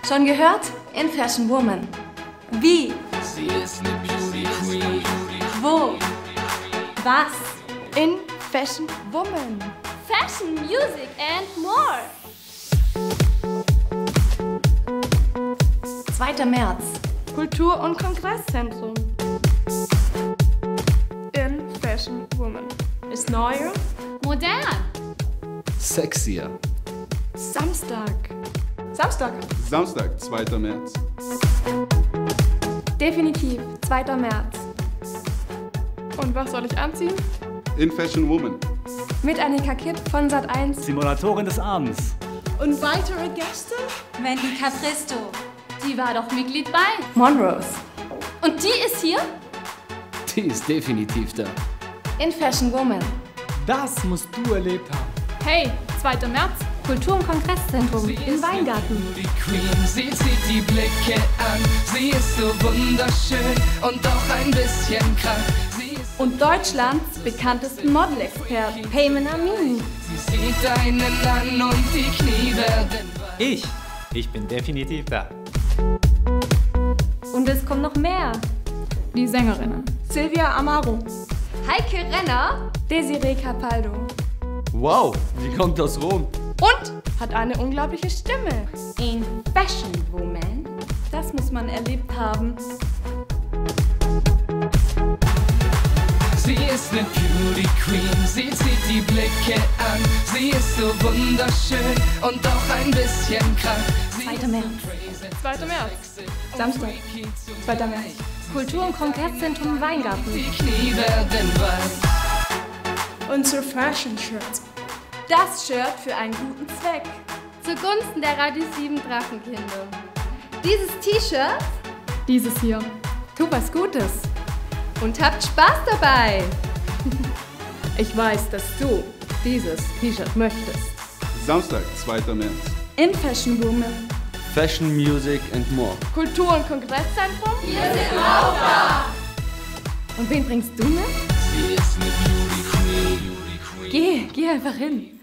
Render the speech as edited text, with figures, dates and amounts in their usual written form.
Schon gehört? In Fashion Woman. Wie? Sie ist eine Beauty Queen. Wo? Was? In Fashion Woman. Fashion, music and more. 2. März. Kultur- und Kongresszentrum. In Fashion Woman. Ist neuer? Modern. Sexier. Samstag. Samstag, 2. März. Definitiv 2. März. Und was soll ich anziehen? In Fashion Woman. Mit Annika Kipp von Sat.1. Simulatorin des Abends. Und weitere Gäste? Wendy Capristo. Die war doch Mitglied bei. Monrose. Und die ist hier? Die ist definitiv da. In Fashion Woman. Das musst du erlebt haben. Hey, 2. März. Kultur- und Kongresszentrum in Weingarten. Die Queen, sie zieht die Blicke an. Sie ist so wunderschön und doch ein bisschen krank. Sie ist Und Deutschlands bekanntesten Model-Experten. Payman Amin. Sie sieht einen an und die Knie werden weich. Ich bin definitiv da. Und es kommt noch mehr. Die Sängerinnen. Silvia Amaro. Heike Renner. Desiree Capaldo. Wow, die kommt aus Rom. Und hat eine unglaubliche Stimme. In Fashion Woman. Das muss man erlebt haben. Sie ist eine Beauty Queen, sie zieht die Blicke an. Sie ist so wunderschön und doch ein bisschen krank. 2. März. 2. März. Samstag. 2. März. Kultur- und Kongresszentrum Weingarten. Die Knie werden weich. Unsere Fashion Shirts. Das Shirt für einen guten Zweck. Zugunsten der Radio 7 Drachenkinder. Dieses T-Shirt. Dieses hier. Tu was Gutes. Und habt Spaß dabei. Ich weiß, dass du dieses T-Shirt möchtest. Samstag, 2. März. In Fashion Woman. Fashion, Music and more. Kultur- und Kongresszentrum. Wir sind auch da. Und wen bringst du mit? Sie ist eine Beauty Queen. Geh einfach hin.